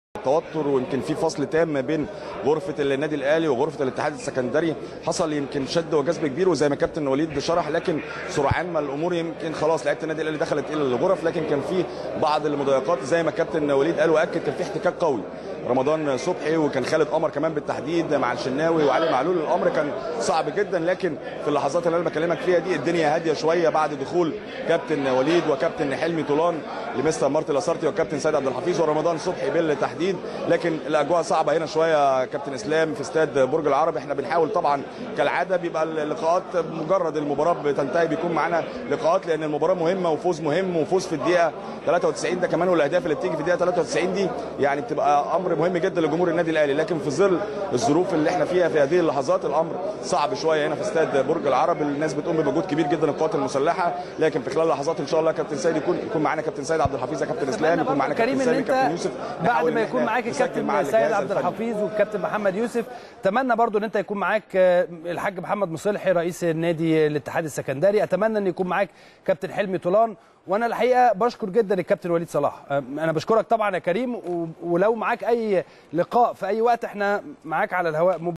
توتر، ويمكن في فصل تام ما بين غرفه النادي الاهلي وغرفه الاتحاد السكندري. حصل يمكن شد وجذب كبير، وزي ما كابتن وليد شرح، لكن سرعان ما الامور يمكن خلاص لعيبه النادي الاهلي دخلت الى الغرف، لكن كان في بعض المضايقات زي ما كابتن وليد قال واكد. كان في احتكاك قوي رمضان صبحي وكان خالد قمر كمان بالتحديد مع الشناوي وعلي معلول. الامر كان صعب جدا، لكن في اللحظات اللي انا بكلمك فيها دي الدنيا هاديه شويه بعد دخول كابتن وليد وكابتن حلمي طولان لمستر مارتن لاسارتي وكابتن سيد عبد الحفيظ ورمضان صبحي بالتحديد. لكن الاجواء صعبه هنا شويه كابتن اسلام في استاد برج العرب. احنا بنحاول طبعا كالعاده، بيبقى اللقاءات مجرد المباراه بتنتهي بيكون معانا لقاءات، لان المباراه مهمه وفوز مهم، وفوز في الدقيقه 93 ده كمان، والاهداف اللي بتيجي في الدقيقه 93 دي يعني بتبقى امر مهم جدا لجمهور النادي الاهلي. لكن في ظل الظروف اللي احنا فيها في هذه اللحظات الامر صعب شويه هنا في استاد برج العرب. الناس بتقوم بمجهود كبير جدا القوات المسلحه، لكن في خلال لحظات ان شاء الله كابتن سيد يكون معانا كابتن سيد عبد الحفيظ، كابتن اسلام يكون معانا كابتن سامي، كابتن يوسف، بعد ما يكون معاك الكابتن سيد عبد الحفيظ والكابتن محمد يوسف. اتمنى برضو ان انت يكون معاك الحاج محمد مصلحي رئيس النادي الاتحاد السكندري. اتمنى ان يكون معاك كابتن حلمي طولان. وانا الحقيقه بشكر جدا الكابتن وليد صلاح. انا بشكرك طبعا يا كريم، ولو معاك اي لقاء في اي وقت احنا معاك على الهواء.